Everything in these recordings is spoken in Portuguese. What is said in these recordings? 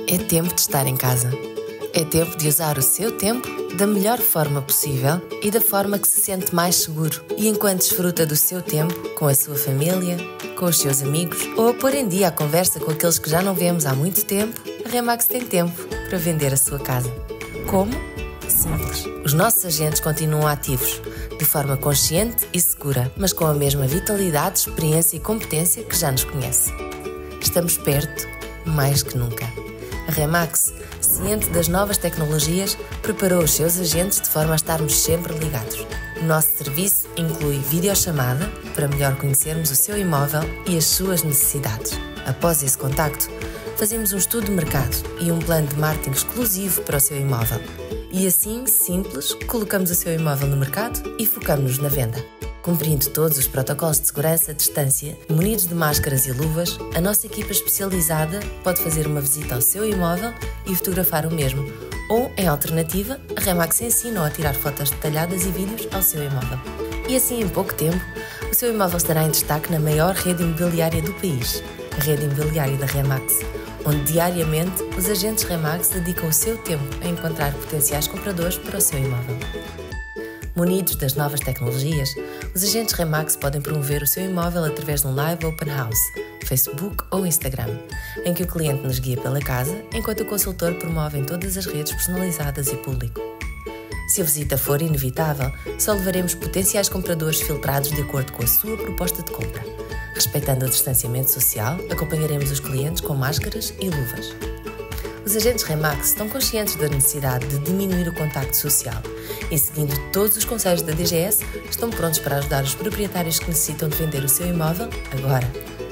É tempo de estar em casa. É tempo de usar o seu tempo da melhor forma possível e da forma que se sente mais seguro. E enquanto desfruta do seu tempo, com a sua família, com os seus amigos, ou a pôr em dia a conversa com aqueles que já não vemos há muito tempo, a Remax tem tempo para vender a sua casa. Como? Simples. Os nossos agentes continuam ativos, de forma consciente e segura, mas com a mesma vitalidade, experiência e competência que já nos conhece. Estamos perto, mais que nunca. A Remax, ciente das novas tecnologias, preparou os seus agentes de forma a estarmos sempre ligados. O nosso serviço inclui videochamada para melhor conhecermos o seu imóvel e as suas necessidades. Após esse contacto, fazemos um estudo de mercado e um plano de marketing exclusivo para o seu imóvel. E assim, simples, colocamos o seu imóvel no mercado e focamos-nos na venda. Cumprindo todos os protocolos de segurança à distância, munidos de máscaras e luvas, a nossa equipa especializada pode fazer uma visita ao seu imóvel e fotografar o mesmo. Ou, em alternativa, a Remax ensina a tirar fotos detalhadas e vídeos ao seu imóvel. E assim, em pouco tempo, o seu imóvel estará em destaque na maior rede imobiliária do país, a rede imobiliária da Remax, onde diariamente os agentes Remax dedicam o seu tempo a encontrar potenciais compradores para o seu imóvel. Munidos das novas tecnologias, os agentes Remax podem promover o seu imóvel através de um live open house, Facebook ou Instagram, em que o cliente nos guia pela casa, enquanto o consultor promove em todas as redes personalizadas e público. Se a visita for inevitável, só levaremos potenciais compradores filtrados de acordo com a sua proposta de compra. Respeitando o distanciamento social, acompanharemos os clientes com máscaras e luvas. Os agentes Remax estão conscientes da necessidade de diminuir o contacto social e, seguindo todos os conselhos da DGS, estão prontos para ajudar os proprietários que necessitam de vender o seu imóvel agora.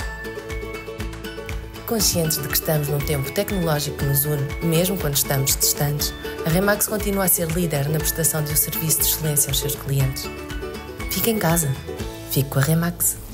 Conscientes de que estamos num tempo tecnológico que nos une, mesmo quando estamos distantes, a Remax continua a ser líder na prestação de um serviço de excelência aos seus clientes. Fique em casa. Fique com a Remax.